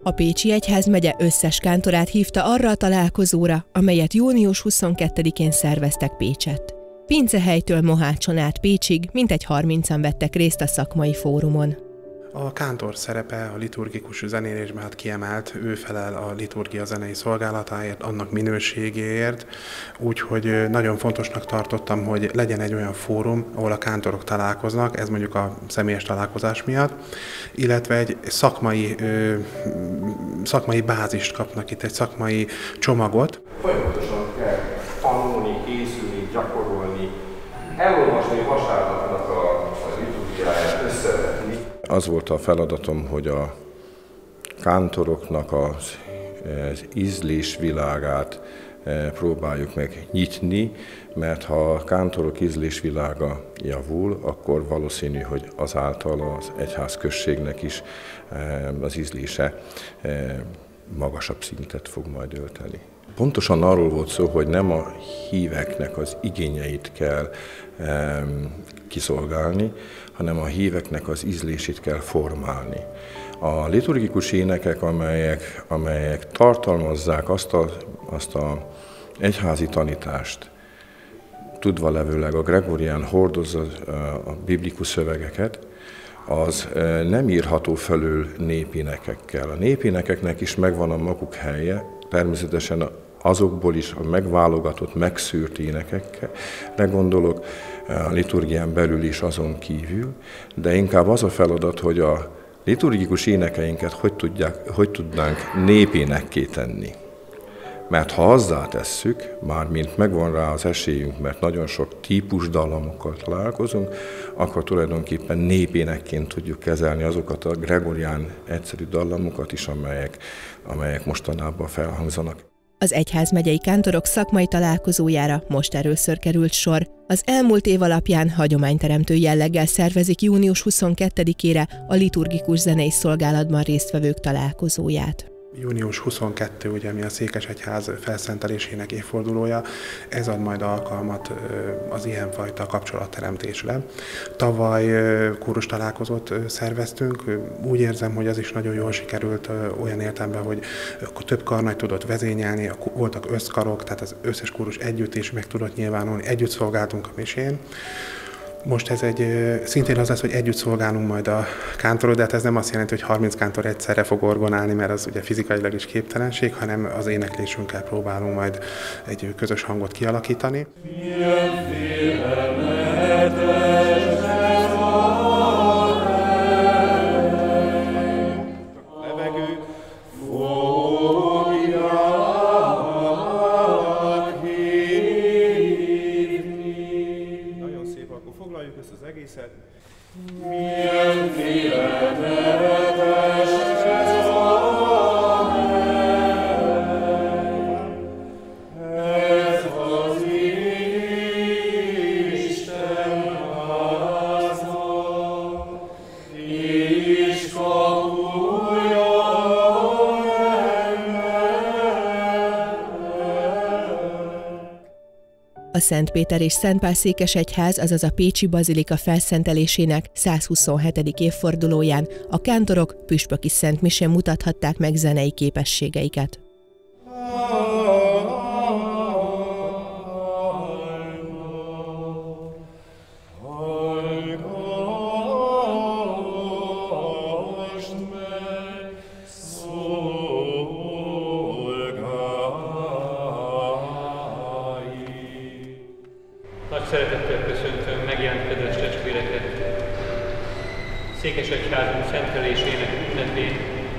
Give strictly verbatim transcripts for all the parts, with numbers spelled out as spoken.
A Pécsi Egyházmegye összes kántorát hívta arra a találkozóra, amelyet június huszonkettedikén szerveztek Pécsett. Pincehelytől Mohácson át Pécsig mintegy harmincan vettek részt a szakmai fórumon. A kántor szerepe a liturgikus zenélésben hát kiemelt, ő felel a liturgia zenei szolgálatáért, annak minőségéért, úgyhogy nagyon fontosnak tartottam, hogy legyen egy olyan fórum, ahol a kántorok találkoznak, ez mondjuk a személyes találkozás miatt, illetve egy szakmai, ö, szakmai bázist kapnak itt, egy szakmai csomagot. Folyamatosan kell tanulni, készülni, gyakorolni, elolvasni vasárnapnak a, a liturgiáját, összevetni. Az volt a feladatom, hogy a kántoroknak az, az ízlésvilágát próbáljuk meg nyitni, mert ha a kántorok ízlésvilága javul, akkor valószínű, hogy azáltal az egyházközségnek is az ízlése magasabb szintet fog majd ölteni. Pontosan arról volt szó, hogy nem a híveknek az igényeit kell kiszolgálni, hanem a híveknek az ízlését kell formálni. A liturgikus énekek, amelyek, amelyek tartalmazzák azt a, azt a egyházi tanítást, tudva levőleg a gregorián hordozza a biblikus szövegeket, az nem írható felül népénekekkel. A népénekeknek is megvan a maguk helye, természetesen azokból is a megválogatott, megszűrt énekekre gondolok, a liturgián belül is azon kívül, de inkább az a feladat, hogy a liturgikus énekeinket hogy, tudják, hogy tudnánk népénekké tenni. Mert ha azzá tesszük, mármint megvan rá az esélyünk, mert nagyon sok típus dallamokkal találkozunk, akkor tulajdonképpen népénekként tudjuk kezelni azokat a gregorián egyszerű dallamokat is, amelyek, amelyek mostanában felhangzanak. Az egyházmegyei kántorok szakmai találkozójára most először került sor. Az elmúlt év alapján hagyományteremtő jelleggel szervezik június huszonkettedikére a liturgikus zenei szolgálatban résztvevők találkozóját. június huszonkettedike, ugye, ami a Székesegyház felszentelésének évfordulója, ez ad majd alkalmat az ilyenfajta kapcsolatteremtésre. Tavaly kórus találkozót szerveztünk, úgy érzem, hogy az is nagyon jól sikerült olyan értelemben, hogy több karnagy tudott vezényelni, voltak összkarok, tehát az összes kórus együtt is meg tudott nyilvánulni, együtt szolgáltunk a misén. Most ez egy, szintén az lesz, hogy együtt szolgálunk majd a kántorod, de hát ez nem azt jelenti, hogy harminc kántor egyszerre fog orgonálni, mert az ugye fizikailag is képtelenség, hanem az éneklésünkkel próbálunk majd egy közös hangot kialakítani. Foglaljuk ezt az egészet. Ez az Isten háza, és kapuja A Szent Péter és Szent Pál Székesegyház, azaz a Pécsi Bazilika felszentelésének százhuszonhetedik évfordulóján a kántorok püspöki szentmisén mutathatták meg zenei képességeiket. Nagy szeretettel köszöntöm megjelent kedves testvéreket Székesegyházunk szentelésének ünnepén,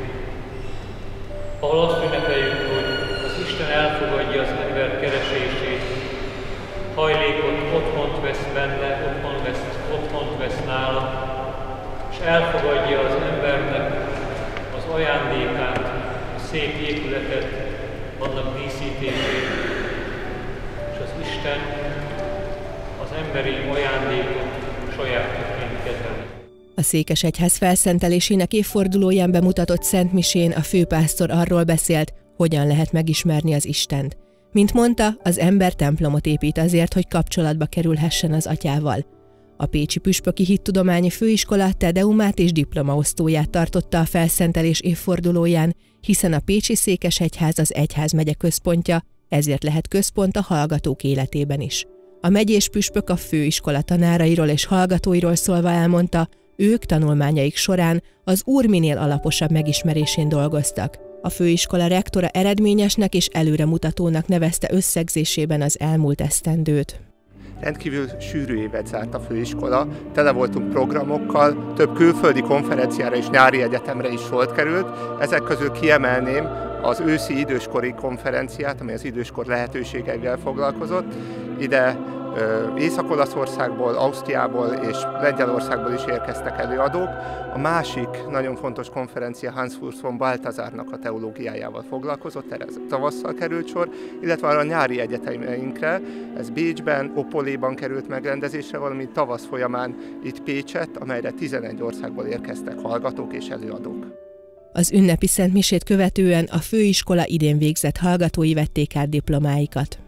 ahol azt ünnepeljük, hogy az Isten elfogadja az ember keresését, hajlékot otthont vesz benne, otthon vesz, otthont vesz nála, és elfogadja az embernek az ajándékát, a szép épületet, annak díszítését, és az Isten az emberi ajándékot sajátjaként kezeli. A Székesegyház felszentelésének évfordulóján bemutatott szentmisén a főpásztor arról beszélt, hogyan lehet megismerni az Istent. Mint mondta, az ember templomot épít azért, hogy kapcsolatba kerülhessen az Atyával. A Pécsi Püspöki Hittudományi Főiskola tedeumát és diplomaosztóját tartotta a felszentelés évfordulóján, hiszen a pécsi székesegyház az egyházmegye központja, ezért lehet központ a hallgatók életében is. A megyés püspök a főiskola tanárairól és hallgatóiról szólva elmondta, ők tanulmányaik során az Úr minél alaposabb megismerésén dolgoztak. A főiskola rektora eredményesnek és előremutatónak nevezte összegzésében az elmúlt esztendőt. Rendkívül sűrű évet zárt a főiskola, tele voltunk programokkal, több külföldi konferenciára és nyári egyetemre is sor került. Ezek közül kiemelném az őszi időskori konferenciát, amely az időskor lehetőségeivel foglalkozott. Ide Észak-Olaszországból, Ausztriából és Lengyelországból is érkeztek előadók. A másik nagyon fontos konferencia Hans Urs von Balthasarnak a teológiájával foglalkozott, erre tavasszal került sor, illetve arra a nyári egyetemeinkre, ez Bécsben, Opoléban került megrendezésre, valamint tavasz folyamán itt Pécsett, amelyre tizenegy országból érkeztek hallgatók és előadók. Az ünnepi szentmisét követően a főiskola idén végzett hallgatói vették át diplomáikat.